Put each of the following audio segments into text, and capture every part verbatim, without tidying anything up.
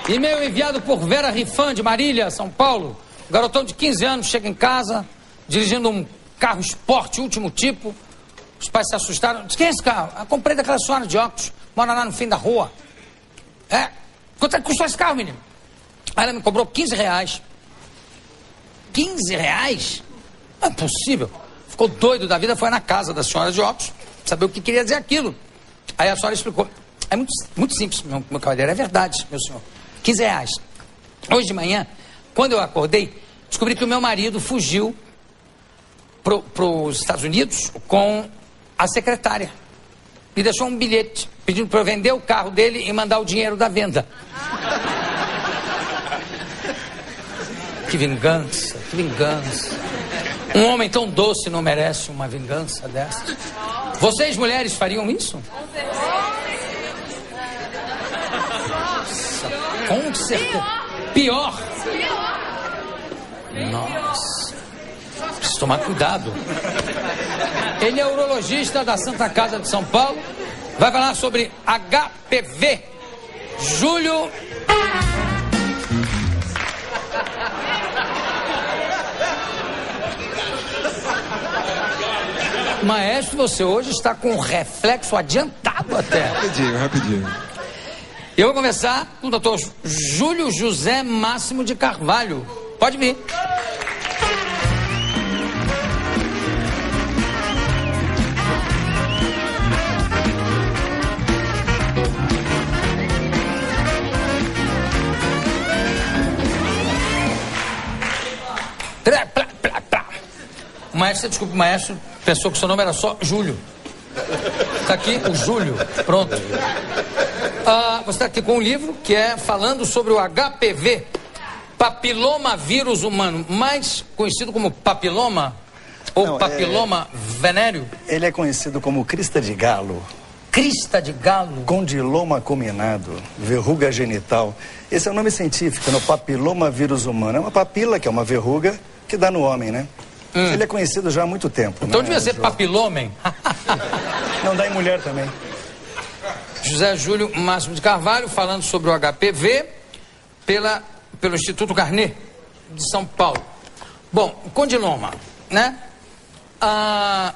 E-mail enviado por Vera Rifan, de Marília, São Paulo. O garotão de quinze anos chega em casa, dirigindo um carro esporte, último tipo. Os pais se assustaram. Diz, quem é esse carro? Ah, comprei daquela senhora de óculos, mora lá no fim da rua. É? Quanto é que custou esse carro, menino? Aí ela me cobrou quinze reais. quinze reais? Não é possível. Ficou doido da vida, foi na casa da senhora de óculos, saber o que queria dizer aquilo. Aí a senhora explicou. É muito, muito simples, meu, meu cavalheiro, é verdade, meu senhor. quinze reais. Hoje de manhã, quando eu acordei, descobri que o meu marido fugiu para os Estados Unidos com a secretária. E deixou um bilhete pedindo para eu vender o carro dele e mandar o dinheiro da venda. Que vingança, que vingança. Um homem tão doce não merece uma vingança dessa. Vocês, mulheres, fariam isso? Com certeza. Pior. Nossa. Preciso tomar cuidado. Ele é urologista da Santa Casa de São Paulo. Vai falar sobre H P V. Júlio... Maestro, você hoje está com um reflexo adiantado até. Rapidinho, rapidinho. Eu vou conversar com o doutor Júlio José Máximo de Carvalho. Pode vir. O maestro, desculpe, o maestro pensou que o seu nome era só Júlio. Está aqui o Júlio, pronto. Ah, você está aqui com um livro que é falando sobre o H P V, papiloma vírus humano, mais conhecido como papiloma ou Não, papiloma é... venéreo. Ele é conhecido como crista de galo. Crista de galo? Condiloma acuminado, verruga genital. Esse é o nome científico, no papiloma vírus humano. É uma papila, que é uma verruga, que dá no homem, né? Hum. Ele é conhecido já há muito tempo. Então né? devia ser papilomem. Não, dá em mulher também. José Júlio Máximo de Carvalho, falando sobre o H P V pela, pelo Instituto Carnet de São Paulo. Bom, condiloma, né? Ah,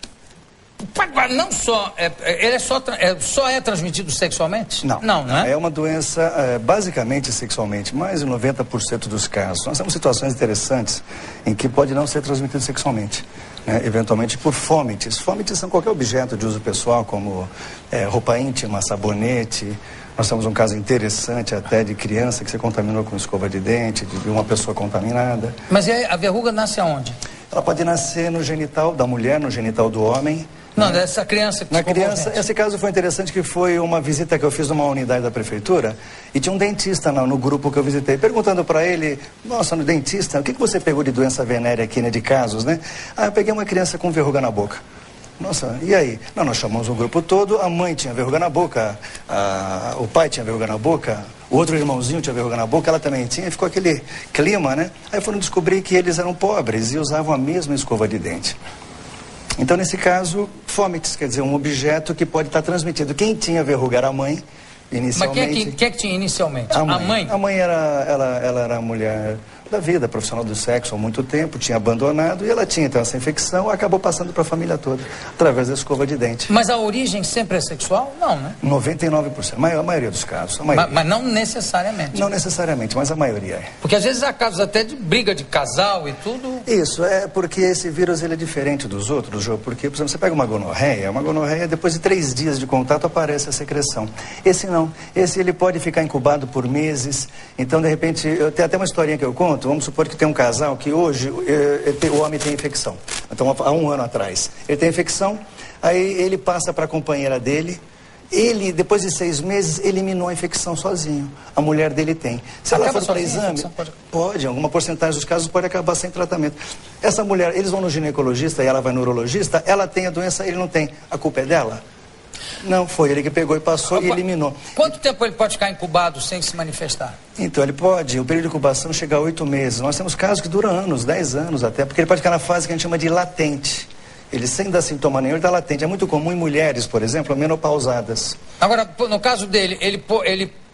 não só, é, ele é só, é, só é transmitido sexualmente? Não, não, né? É uma doença é, basicamente sexualmente, mais de noventa por cento dos casos. Nós temos situações interessantes em que pode não ser transmitido sexualmente. Né, eventualmente por fômites. Fômites são qualquer objeto de uso pessoal, como é, roupa íntima, sabonete. Nós temos um caso interessante até de criança que se contaminou com escova de dente, de uma pessoa contaminada. Mas e aí, a verruga nasce aonde? Ela pode nascer no genital da mulher, no genital do homem. Não, né? Dessa criança que Na criança, esse caso foi interessante, que foi uma visita que eu fiz numa unidade da prefeitura e tinha um dentista no, no grupo que eu visitei, perguntando para ele, nossa, no dentista, o que, que você pegou de doença venérea aqui, né, de casos, né? Ah, eu peguei uma criança com verruga na boca. Nossa, e aí? Não, nós chamamos o grupo todo, a mãe tinha verruga na boca, a, o pai tinha verruga na boca, o outro irmãozinho tinha verruga na boca, ela também tinha, e ficou aquele clima, né? Aí foram descobrir que eles eram pobres e usavam a mesma escova de dente. Então, nesse caso, fômites, quer dizer, um objeto que pode estar transmitido. Quem tinha verruga era a mãe, inicialmente. Mas quem é que, quem é que tinha inicialmente? A mãe. A mãe, a mãe era, ela, ela era a mulher da vida, profissional do sexo há muito tempo, tinha abandonado e ela tinha então essa infecção, acabou passando para a família toda, através da escova de dente. Mas a origem sempre é sexual? Não, né? noventa e nove por cento, a maioria dos casos. A maioria. Mas, mas não necessariamente. Não necessariamente, mas a maioria é. Porque às vezes há casos até de briga de casal e tudo. Isso, é porque esse vírus ele é diferente dos outros, Jô, porque, por exemplo, você pega uma gonorreia, uma gonorreia, depois de três dias de contato aparece a secreção. Esse não, esse ele pode ficar incubado por meses, então de repente, eu tenho até uma historinha que eu conto, vamos supor que tem um casal que hoje eh, o homem tem infecção, então há um ano atrás, ele tem infecção, aí ele passa para a companheira dele, ele, depois de seis meses, eliminou a infecção sozinho. A mulher dele tem. Se ela for para exame, pode... pode, alguma porcentagem dos casos pode acabar sem tratamento. Essa mulher, eles vão no ginecologista e ela vai no urologista, ela tem a doença, ele não tem. A culpa é dela? Não, foi ele que pegou e passou e eliminou. Quanto tempo ele pode ficar incubado sem se manifestar? Então, ele pode, o período de incubação chega a oito meses. Nós temos casos que duram anos, dez anos até, porque ele pode ficar na fase que a gente chama de latente. Ele sem dar sintoma nenhum, ele está latente. É muito comum em mulheres, por exemplo, menopausadas. Agora, no caso dele, ele, ele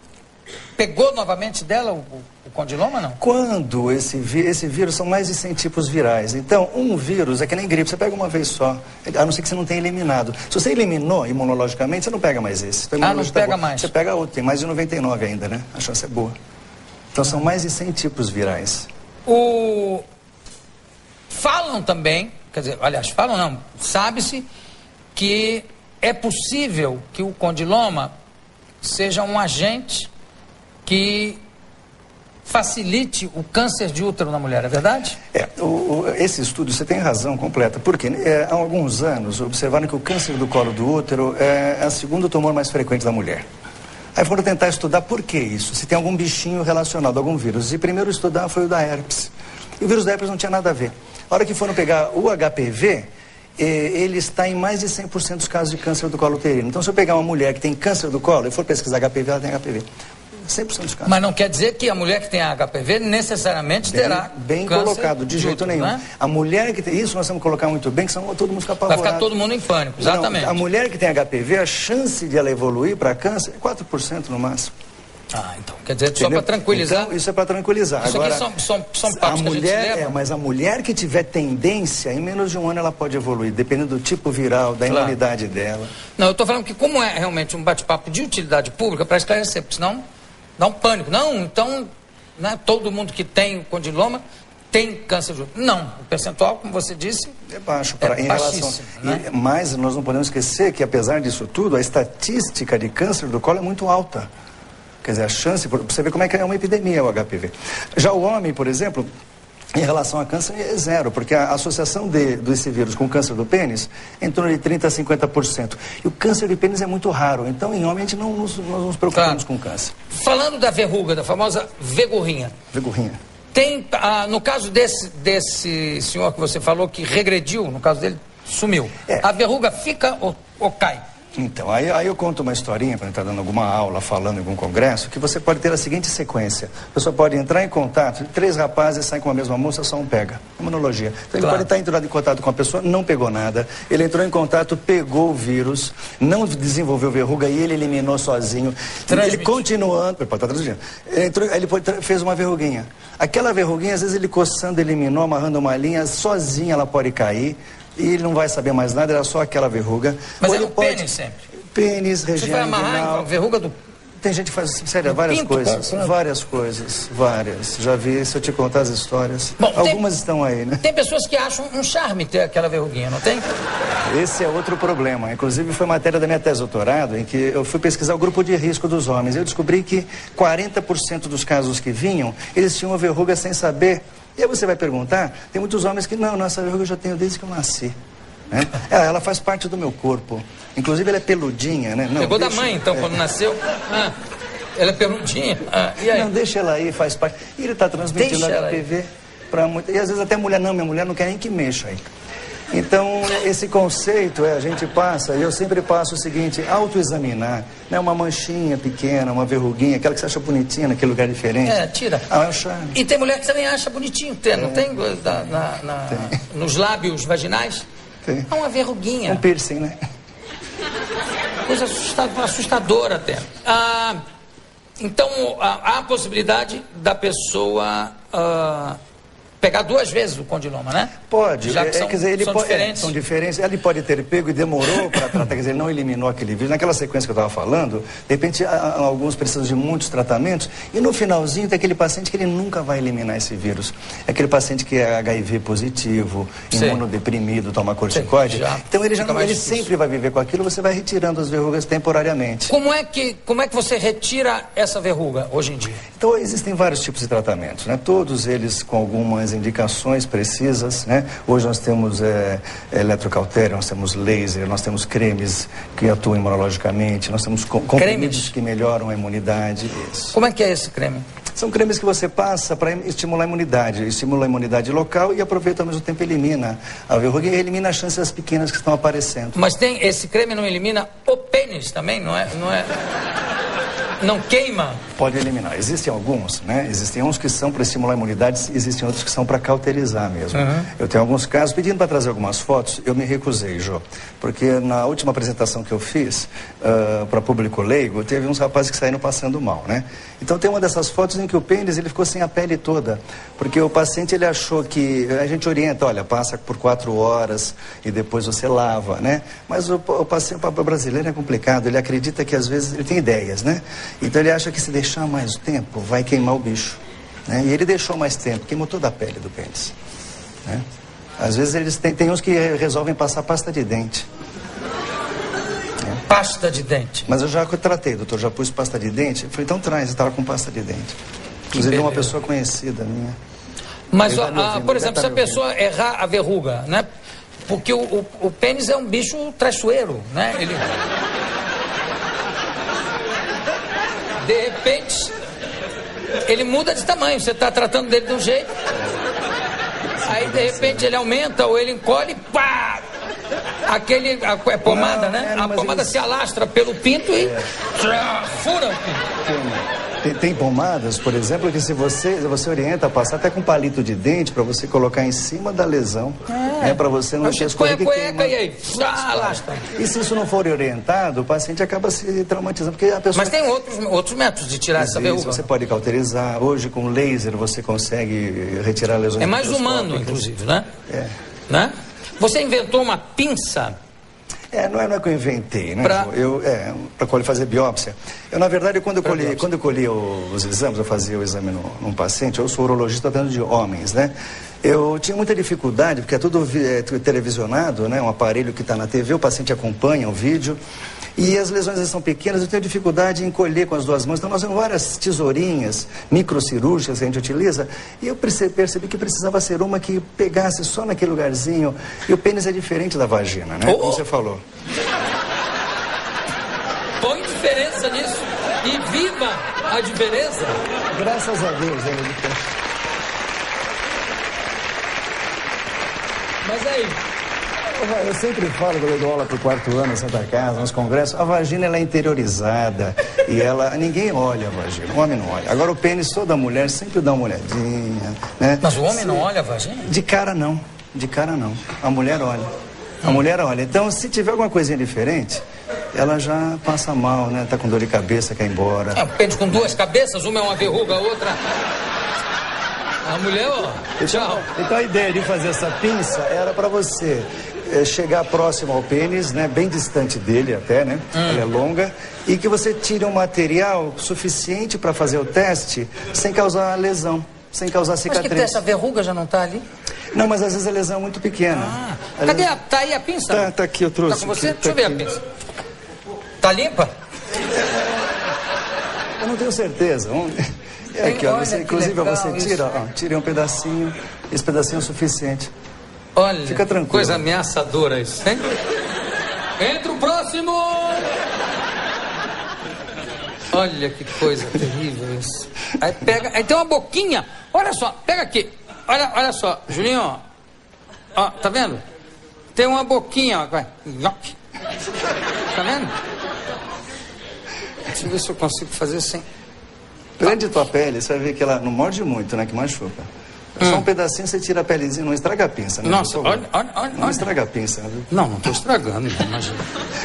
pegou novamente dela o, o, o condiloma, não? Quando esse, esse vírus, são mais de cem tipos virais. Então, um vírus é que nem gripe, você pega uma vez só, a não ser que você não tenha eliminado. Se você eliminou imunologicamente, você não pega mais esse. Então, ah, não pega tá mais. Você pega outro, tem mais de noventa e nove ainda, né? A chance é boa. Então, são mais de cem tipos virais. O... Falam também, quer dizer, aliás, falam não, sabe-se que é possível que o condiloma seja um agente que facilite o câncer de útero na mulher, é verdade? É, o, o, esse estudo, você tem razão completa, porque é, há alguns anos observaram que o câncer do colo do útero é, é o segundo tumor mais frequente da mulher. Aí foram tentar estudar por que isso, se tem algum bichinho relacionado a algum vírus. E primeiro estudar foi o da herpes. E o vírus da herpes não tinha nada a ver. A hora que foram pegar o H P V, eh, ele está em mais de cem por cento dos casos de câncer do colo uterino. Então, se eu pegar uma mulher que tem câncer do colo e for pesquisar H P V, ela tem H P V. cem por cento dos casos. Mas não quer dizer que a mulher que tem H P V necessariamente bem, terá bem câncer colocado, de jeito nenhum. Né? A mulher que tem isso, nós temos que colocar muito bem, que senão todo mundo fica apavorado. Vai ficar todo mundo em pânico, exatamente. Não, a mulher que tem H P V, a chance de ela evoluir para câncer é quatro por cento no máximo. Ah, então, quer dizer, entendeu? Só para tranquilizar. Então, isso é para tranquilizar. Isso Agora, aqui são, são, são papos a mulher, que a gente leva. É, mas a mulher que tiver tendência, em menos de um ano ela pode evoluir, dependendo do tipo viral, da claro. imunidade dela. Não, eu estou falando que como é realmente um bate-papo de utilidade pública, para esclarecer, porque senão dá um pânico. Não, então, né, todo mundo que tem o condiloma tem câncer de útero. Não, o percentual, como você disse, é baixo. Pra, é em baixíssimo. Relação, né? e, mas nós não podemos esquecer que, apesar disso tudo, a estatística de câncer do colo é muito alta. Quer dizer, a chance, para você ver como é que é uma epidemia o H P V. Já o homem, por exemplo, em relação a câncer é zero, porque a associação de, desse vírus com o câncer do pênis é em torno de trinta a cinquenta por cento. E o câncer de pênis é muito raro, então em homem a gente não nos, nós nos preocupamos claro. com câncer. Falando da verruga, da famosa vergurrinha. Vergurrinha. Tem, ah, no caso desse, desse senhor que você falou que regrediu, no caso dele, sumiu. É. A verruga fica ou, ou cai? Então, aí, aí eu conto uma historinha, para estar dando alguma aula, falando em algum congresso, que você pode ter a seguinte sequência. A pessoa pode entrar em contato, três rapazes saem com a mesma moça, só um pega. Imunologia. Então, ele claro. pode estar entrando em contato com a pessoa, não pegou nada. Ele entrou em contato, pegou o vírus, não desenvolveu verruga e ele eliminou sozinho. Transmite. Ele continuando, pode estar transmitindo. Ele, entrou, ele fez uma verruguinha. Aquela verruguinha, às vezes ele coçando, eliminou, amarrando uma linha, sozinha ela pode cair. E ele não vai saber mais nada, era só aquela verruga. Mas Ou é ele o pode... pênis sempre? Pênis, região Você vai amarrar inguinal. a verruga do... Tem gente que faz, sério, várias pinto, coisas, cara. várias coisas, várias. Já vi, se eu te contar as histórias. Bom, algumas tem, estão aí, né? Tem pessoas que acham um charme ter aquela verruguinha, não tem? Esse é outro problema. Inclusive foi matéria da minha tese de doutorado, em que eu fui pesquisar o grupo de risco dos homens. Eu descobri que quarenta por cento dos casos que vinham, eles tinham uma verruga sem saber. E aí você vai perguntar, tem muitos homens que, não, nossa verruga eu já tenho desde que eu nasci. Né? Ela, ela faz parte do meu corpo. Inclusive ela é peludinha, né? Não, Pegou deixa, da mãe, então, é. quando nasceu. Ah, ela é peludinha. Ah, e aí? Não, deixa ela aí, faz parte. E ele está transmitindo H P V para muita. E às vezes até a mulher, não, minha mulher não quer nem que mexa aí. Então, esse conceito, é, a gente passa, e eu sempre passo o seguinte, autoexaminar, né? Uma manchinha pequena, uma verruguinha, aquela que você acha bonitinha naquele lugar diferente. É, tira. Ah, é um charme. E tem mulher que também acha bonitinho, tem, é. não tem? Na, na, na, tem? Nos lábios vaginais? Tem. É uma verruguinha. Um piercing, né? Coisa assustadora, assustadora até. Ah, então, há a possibilidade da pessoa... Ah, pegar duas vezes o condiloma, né? Pode. Já que é, são, quer dizer, ele são pode, diferentes. É, são diferentes. Ele pode ter pego e demorou para tratar, quer dizer, ele não eliminou aquele vírus. Naquela sequência que eu estava falando, de repente, a, a, alguns precisam de muitos tratamentos e no finalzinho tem aquele paciente que ele nunca vai eliminar esse vírus. É aquele paciente que é H I V positivo, Sim. imunodeprimido, toma corticoide. Já então ele, já não, ele sempre vai viver com aquilo, você vai retirando as verrugas temporariamente. Como é que, como é que você retira essa verruga hoje em dia? Então, existem vários tipos de tratamentos, né? Todos eles com algumas indicações precisas, né? Hoje nós temos é, eletrocautério, nós temos laser, nós temos cremes que atuam imunologicamente, nós temos comprimidos que melhoram a imunidade. Isso. Como é que é esse creme? São cremes que você passa para estimular a imunidade, estimula a imunidade local e aproveita ao mesmo tempo elimina a verruga e elimina as chances pequenas que estão aparecendo. Mas tem, esse creme não elimina o pênis também, não é? Não é... Não queima? Pode eliminar. Existem alguns, né? Existem uns que são para estimular a imunidade, existem outros que são para cauterizar mesmo. Uhum. Eu tenho alguns casos, pedindo para trazer algumas fotos, eu me recusei, Jô. Porque na última apresentação que eu fiz, uh, para público leigo, teve uns rapazes que saíram passando mal, né? Então tem uma dessas fotos em que o pênis, ele ficou sem a pele toda. Porque o paciente, ele achou que... A gente orienta, olha, passa por quatro horas e depois você lava, né? Mas o, o paciente o brasileiro é complicado, ele acredita que às vezes ele tem ideias, né? Então ele acha que se deixar mais tempo vai queimar o bicho, né? E ele deixou mais tempo, queimou toda a pele do pênis, né? Às vezes eles têm, tem uns que resolvem passar pasta de dente. Né? Pasta de dente? Mas eu já tratei, doutor, já pus pasta de dente. Eu falei, então traz, eu estava com pasta de dente. Inclusive uma pessoa conhecida minha. Mas, a, a, por exemplo, se a pessoa errar a verruga, né? Porque o, o, o pênis é um bicho traiçoeiro, né? Ele... De repente, ele muda de tamanho. Você está tratando dele de um jeito, aí de repente ele aumenta ou ele encolhe, pá! Aquele, a, é pomada, não, né? É, a pomada eles... se alastra pelo pinto e é. fura o pinto. Tem, tem pomadas, por exemplo, que se você, você orienta a passar até com palito de dente para você colocar em cima da lesão, é, né, para você não ter escolha que cueca e aí, alastra. E se isso não for orientado, o paciente acaba se traumatizando, porque a pessoa... Mas tem outros, outros métodos de tirar essa verruga. Você pode cauterizar, hoje com laser você consegue retirar lesões. É mais humano, inclusive, né? É. Né? Você inventou uma pinça... É, não é, não é que eu inventei, né? Pra... Eu, é, para fazer biópsia. Eu, na verdade, quando eu colhi, quando eu colhi os exames, eu fazia o exame no, num paciente, eu sou urologista tratando de homens, né? Eu tinha muita dificuldade, porque é tudo é, televisionado, né? Um aparelho que está na T V, o paciente acompanha o vídeo. E as lesões são pequenas, eu tenho dificuldade em colher com as duas mãos. Então nós temos várias tesourinhas microcirúrgicas que a gente utiliza. E eu percebi que precisava ser uma que pegasse só naquele lugarzinho. E o pênis é diferente da vagina, né? Oh. Como você falou. Põe diferença nisso. E viva a diferença. Graças a Deus, hein? Mas aí... Eu sempre falo, quando eu dou aula para o quarto ano em Santa Casa, nos congressos, a vagina ela é interiorizada e ela, ninguém olha a vagina, o homem não olha. Agora o pênis, toda mulher sempre dá uma olhadinha, né? Mas o homem se... não olha a vagina? De cara não, de cara não. A mulher olha, a hum. mulher olha. Então se tiver alguma coisinha diferente, ela já passa mal, né? Tá com dor de cabeça, quer ir embora. É um pênis com duas cabeças, uma é uma verruga, a outra... A mulher, ó, tchau. Então, então a ideia de fazer essa pinça era para você é, chegar próximo ao pênis, né, bem distante dele até, né, hum. ela é longa, e que você tire um material suficiente para fazer o teste sem causar lesão, sem causar cicatriz. Mas que essa verruga já não tá ali? Não, mas às vezes a lesão é muito pequena. Ah. Cadê vezes... a... Tá aí a pinça? Tá, tá aqui, eu trouxe. Tá com você? Aqui, Deixa eu ver aqui. a pinça. Tá limpa? Eu não tenho certeza. Vamos... É aqui, ó, você, inclusive você tira, ó, tira um pedacinho, esse pedacinho é o suficiente. Olha, fica tranquilo. Coisa ameaçadora isso, hein? Entra o próximo! Olha que coisa terrível isso. Aí pega, aí tem uma boquinha, olha só, pega aqui, olha, olha só, Julinho, ó, ó, tá vendo? Tem uma boquinha, ó, vai, tá vendo? Deixa eu ver se eu consigo fazer sem... Prende tua pele, você vai ver que ela não morde muito, né? Que machuca. É só hum. um pedacinho, você tira a pelezinha, não estraga a pinça, né? Nossa, olha, olha, olha. Não olha. estraga a pinça, né? Não, não tô estragando, imagina.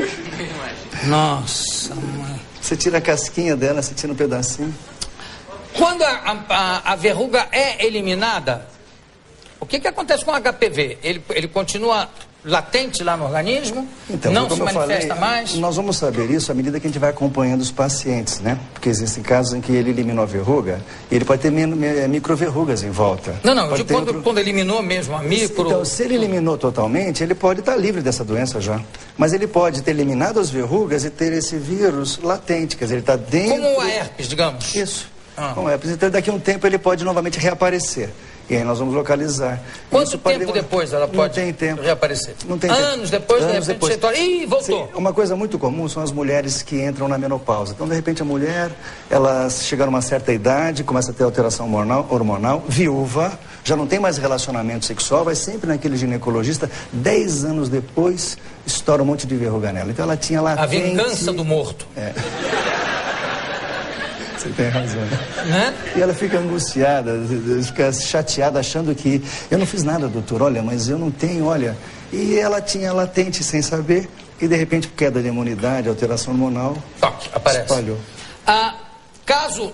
Nossa, mãe. Você tira a casquinha dela, você tira um pedacinho. Quando a, a, a verruga é eliminada, o que que acontece com o H P V? Ele, ele continua... latente lá no organismo, então, não se manifesta falei, mais? Nós vamos saber isso à medida que a gente vai acompanhando os pacientes, né? Porque existem casos em que ele eliminou a verruga e ele pode ter microverrugas em volta. Não, não, pode de quando, outro... quando eliminou mesmo a micro... Então, se ele eliminou totalmente, ele pode estar livre dessa doença já. Mas ele pode ter eliminado as verrugas e ter esse vírus latente, quer dizer, ele está dentro... Como a herpes, digamos. Isso, ah. como a herpes. Então, daqui a um tempo ele pode novamente reaparecer. E aí nós vamos localizar. Quanto tempo demorar... depois ela pode não tem tempo. reaparecer? Não tem Anos tempo. depois, Anos de repente, depois. você... Ih, voltou. Sim, uma coisa muito comum são as mulheres que entram na menopausa. Então, de repente, a mulher, ela chega numa certa idade, começa a ter alteração hormonal, hormonal, viúva, já não tem mais relacionamento sexual, vai sempre naquele ginecologista, dez anos depois, estoura um monte de verruga nela. Então, ela tinha latente... A vingança do morto. É. Você tem razão. Né? E ela fica angustiada, fica chateada, achando que eu não fiz nada, doutor, olha, mas eu não tenho, olha. E ela tinha latente sem saber, e de repente, queda de imunidade, alteração hormonal, Toque, aparece. espalhou. Ah, caso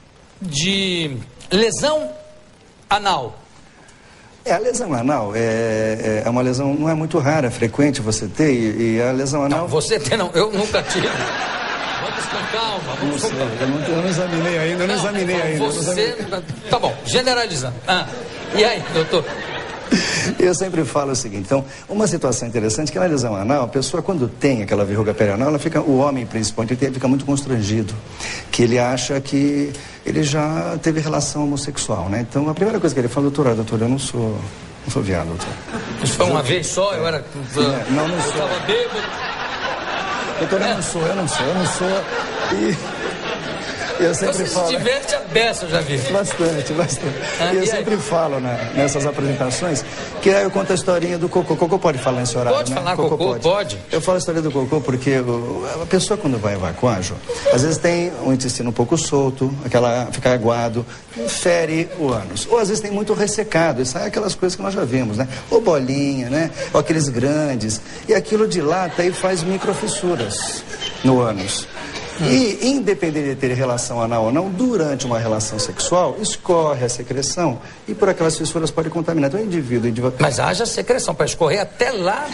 de lesão anal. É, a lesão anal é, é uma lesão, não é muito rara, é frequente você ter, e, e a lesão anal... Não, você tem, não, eu nunca tive. Vamos com calma, vamos com calma. Eu não, eu não examinei ainda, eu não, não examinei ainda. Você... Tá bom, generalizando. Ah, e aí, doutor? Eu sempre falo o seguinte, então, uma situação interessante é que na lesão anal, a pessoa quando tem aquela verruga perianal, ela fica, o homem principalmente, ele fica muito constrangido, que ele acha que ele já teve relação homossexual, né? Então, a primeira coisa que ele fala, doutor, doutor, eu não sou, não sou viado, doutor. Isso foi uma vez só, eu era... É, não, não sou. Eu estava bêbado. Doutor, eu não sou, eu não sou, eu não sou, e... Eu sempre Você falo... se diverte a beça, eu já vi. Bastante, bastante. Ah, e eu e sempre aí? falo né, nessas apresentações, que aí eu conto a historinha do cocô. Cocô pode falar nesse horário, Pode né? falar cocô, pode. pode. Eu falo a história do cocô porque o, a pessoa quando vai evacuar, Jô, às vezes tem um intestino um pouco solto, aquela, fica aguado, fere o ânus. Ou às vezes tem muito ressecado, e sai aquelas coisas que nós já vimos, né? Ou bolinha, né? Ou aqueles grandes. E aquilo dilata e faz microfissuras no ânus. E, independente de ter relação anal ou não, durante uma relação sexual, escorre a secreção e por aquelas fissuras pode contaminar. Então, o indivíduo... indivíduo... Mas haja secreção para escorrer até lá.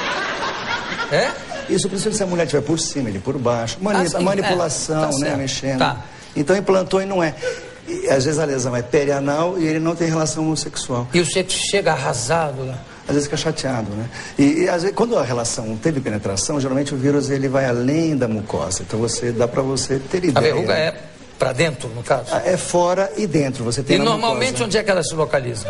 É? Isso precisa se a mulher estiver por cima, ele por baixo. Mani... Ah, manipulação, é, tá né? certo. Mexendo. Tá. Então, implantou e não é. E, às vezes a lesão é perianal e ele não tem relação homossexual. E o sexo chega arrasado lá. Às vezes fica chateado, né? E, e às vezes, quando a relação teve penetração, geralmente o vírus ele vai além da mucosa. Então você dá para você ter ideia. A verruga é para dentro, no caso? É fora e dentro. Você tem E na normalmente mucosa. onde é que ela se localiza?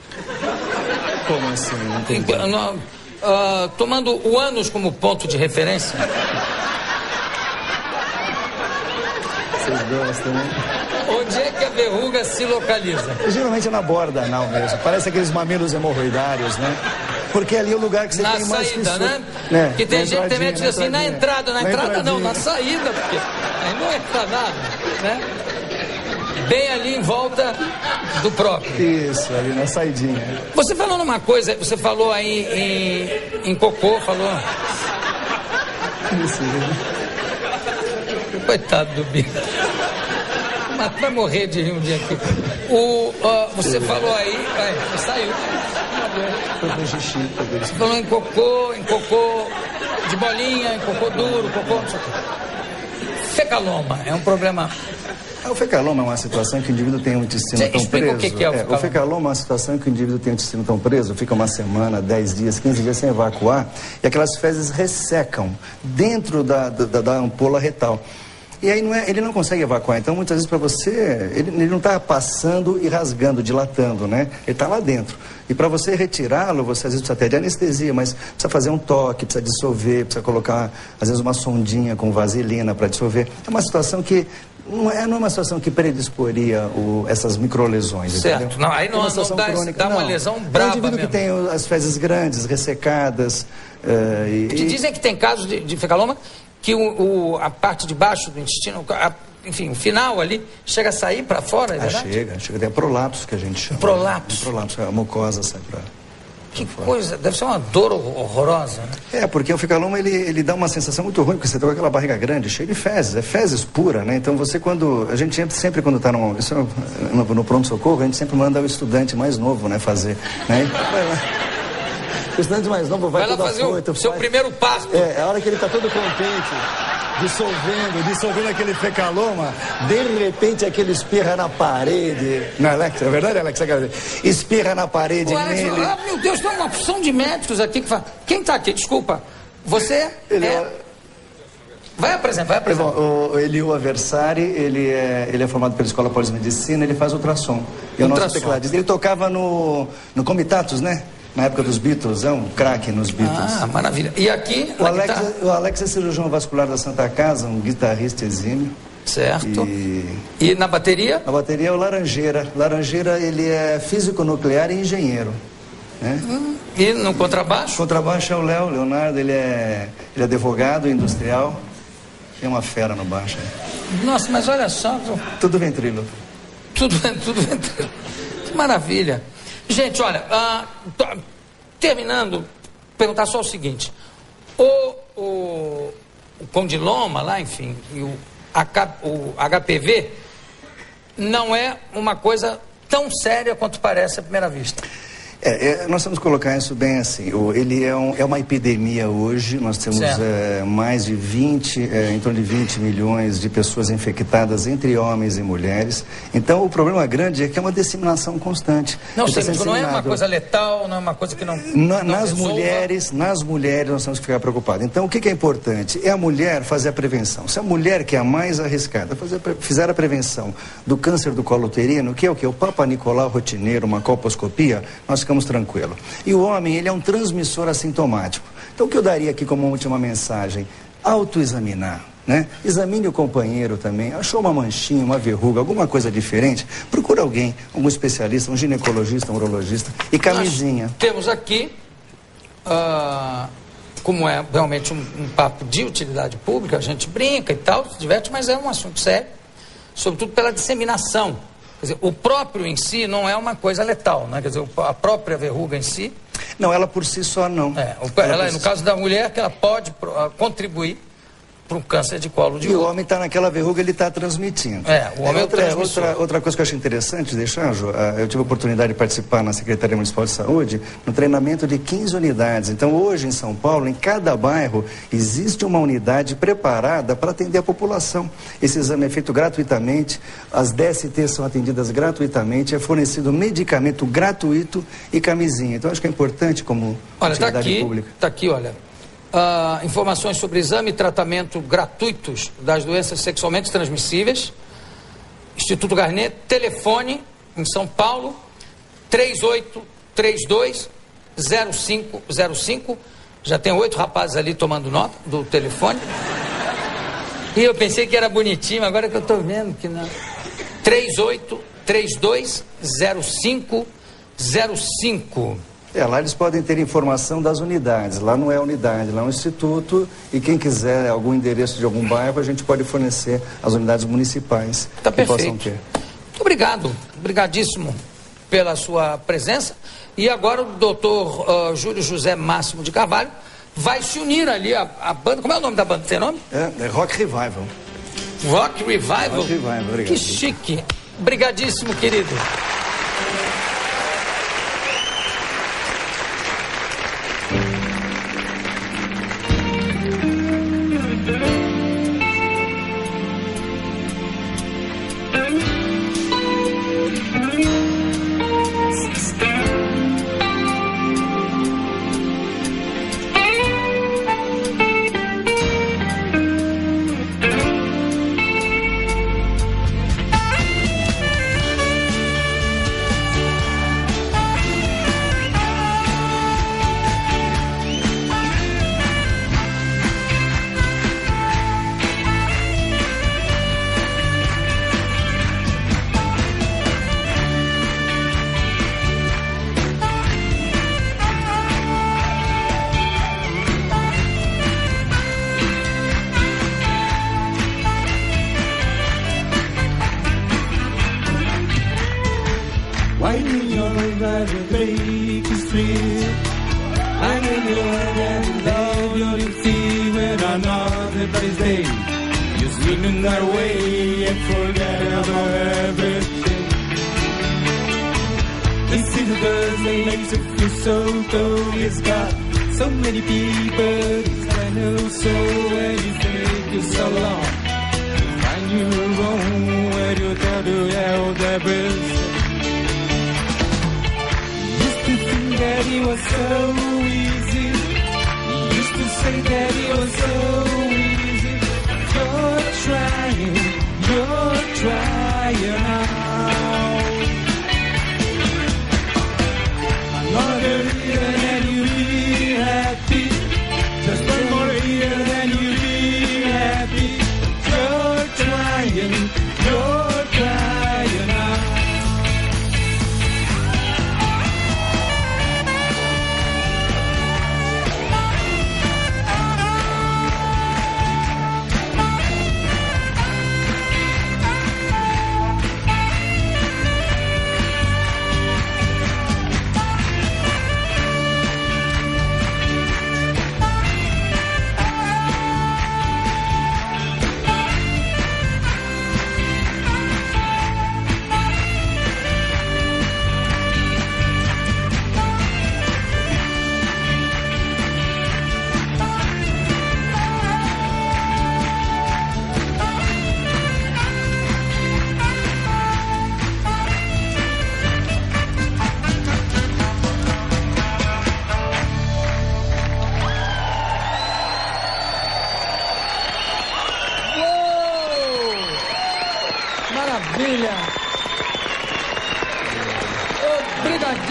Como assim? Não entendi. Em, no, uh, tomando o ânus como ponto de referência. Vocês gostam, né? Onde é que a verruga se localiza? Geralmente é na borda anal mesmo. Parece aqueles mamilos hemorroidários, né? Porque ali é o lugar que você na tem mais saída, fissura. né? né? Que tem Na gente que entradinha, mete assim, na entrada. Na, na entrada não, entradinha. na saída, porque aí não entra nada, né? Bem ali em volta do próprio. Isso, ali na saidinha. Você falou numa coisa, você falou aí em, em cocô, falou... Isso, Coitado do bicho. Mas vai morrer de rir um dia aqui. O, uh, você falou aí, vai, você saiu. foi pro xixi. Você falou em cocô, em cocô de bolinha, em cocô duro, cocô... não sei o quê. Fecaloma é um problema... O fecaloma é uma situação que o indivíduo tem um intestino Você tão explica preso. o que que é o fecaloma? O fecaloma é uma situação que o indivíduo tem um intestino tão preso, fica uma semana, dez dias, quinze dias sem evacuar, e aquelas fezes ressecam dentro da, da, da ampola retal. E aí não é, ele não consegue evacuar. Então, muitas vezes, para você, ele, ele não está passando e rasgando, dilatando, né? Ele está lá dentro. E para você retirá-lo, você às vezes precisa até de anestesia, mas precisa fazer um toque, precisa dissolver, precisa colocar, às vezes, uma sondinha com vaselina para dissolver. É uma situação que... Não é, não é uma situação que predisporia o, essas microlesões, certo. Entendeu? Não, aí não, é uma não situação dá, crônica. dá uma não. lesão É um braba indivíduo mesmo. que tem as fezes grandes, ressecadas. Uh, e, Te dizem que tem casos de, de fecaloma que o, o, a parte de baixo do intestino, a, enfim, o final ali, chega a sair para fora, é ah, verdade? chega, chega até prolapso que a gente chama. Prolapso? Um prolapso, a mucosa sai para... Que coisa, deve ser uma dor horrorosa, né? É, porque o fecaloma, ele, ele dá uma sensação muito ruim, porque você tá com aquela barriga grande, cheia de fezes, é fezes pura, né? Então você quando, a gente sempre, sempre quando está no, isso, no, no pronto-socorro, a gente sempre manda o estudante mais novo, né, fazer, né? Vai lá. O estudante mais novo vai, vai lá todo fazer afoito, o seu faz... primeiro passo. É, a hora que ele está todo contente, dissolvendo, dissolvendo aquele fecaloma, de repente aquele espirra na parede. Não, Alex, é verdade, Alex? Espirra na parede O Alex, nele. ah, meu Deus, tem uma opção de médicos aqui que fala. Quem está aqui? Desculpa. Você Ele é... é... Vai apresentar, vai apresentar. O, o Eliu Aversari, ele é, ele é formado pela Escola Paulista de Medicina, ele faz ultrassom. E o nosso tecladista, ele tocava no, no Comitatus, né? Na época dos Beatles, é um craque nos Beatles. Ah, maravilha. E aqui, o Alex, o Alex é cirurgião vascular da Santa Casa, um guitarrista exímio. Certo. E... e na bateria? Na bateria é o Laranjeira. Laranjeira, ele é físico nuclear e engenheiro. Né? Hum. E no contrabaixo? Contrabaixo é o Léo, Leonardo, ele é, ele é advogado industrial. Tem uma fera no baixo. Né? Nossa, mas olha só. Tudo ventríloco. Tudo, tudo ventríloco. Que maravilha. Gente, olha, ah, tô, terminando, perguntar só o seguinte. O, o, o condiloma lá, enfim, e o, o H P V não é uma coisa tão séria quanto parece à primeira vista. É, é, nós temos que colocar isso bem assim. O, ele é, um, é uma epidemia hoje. Nós temos é, mais de vinte, é, em torno de vinte milhões de pessoas infectadas entre homens e mulheres. Então, o problema grande é que é uma disseminação constante. Não, sim, tá não é uma coisa letal, não é uma coisa que não. Na, não nas resolva. mulheres, nas mulheres nós temos que ficar preocupados. Então, o que, que é importante? É a mulher fazer a prevenção. Se a mulher, que é a mais arriscada, fazer, fizer a prevenção do câncer do colo uterino, que é o que? O Papa Nicolau rotineiro, uma colposcopia, nós ficamos tranquilo. E o homem, ele é um transmissor assintomático. Então, o que eu daria aqui como última mensagem? Autoexaminar, né? Examine o companheiro também. Achou uma manchinha, uma verruga, alguma coisa diferente? Procura alguém, algum especialista, um ginecologista, um urologista. E camisinha. Nós temos aqui, uh, como é realmente um, um papo de utilidade pública, a gente brinca e tal, se diverte, mas é um assunto sério, sobretudo pela disseminação. Quer dizer, o próprio em si não é uma coisa letal, né? Quer dizer, a própria verruga em si... Não, ela por si só não. É, o, ela, ela, no si... caso da mulher, que ela pode uh, contribuir para um câncer de colo de útero. E o homem está naquela verruga, ele está transmitindo. É, o homem é, outra, é outra, outra coisa que eu acho interessante deixar, Jô, eu tive a oportunidade de participar na Secretaria Municipal de Saúde no treinamento de quinze unidades. Então, hoje em São Paulo, em cada bairro, existe uma unidade preparada para atender a população. Esse exame é feito gratuitamente, as D S T são atendidas gratuitamente, é fornecido medicamento gratuito e camisinha. Então, acho que é importante como olha, atividade tá aqui, pública. Está aqui, olha. Uh, informações sobre exame e tratamento gratuitos das doenças sexualmente transmissíveis. Instituto Garnet, telefone em São Paulo, três oito três dois zero cinco zero cinco. Já tem oito rapazes ali tomando nota do telefone. E eu pensei que era bonitinho, agora que eu estou vendo que não. três oito três dois zero cinco zero cinco. É, lá eles podem ter informação das unidades. Lá não é unidade, lá é um instituto. E quem quiser algum endereço de algum bairro, a gente pode fornecer as unidades municipais tá que perfeito. possam ter. Muito obrigado, obrigadíssimo pela sua presença. E agora o doutor uh, Júlio José Máximo de Carvalho vai se unir ali à, à banda. Como é o nome da banda? Tem nome? É, é Rock Revival. Rock Revival? Rock Revival, obrigado. Que chique. Obrigadíssimo, querido.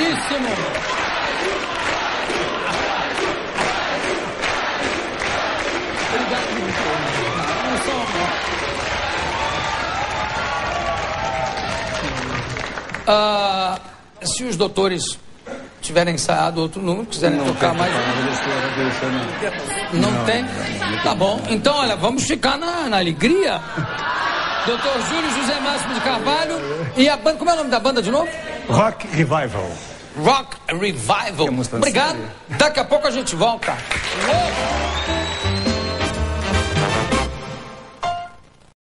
Certíssimo. Ah, se os doutores tiverem ensaiado outro número, quiserem Não tocar tem mais. Não, não tem? Tá bom. Então, olha, vamos ficar na, na alegria. doutor Júlio José Máximo de Carvalho. E a banda, como é o nome da banda de novo? Rock Revival. Rock Revival. Obrigado. Daqui a pouco a gente volta. Louco.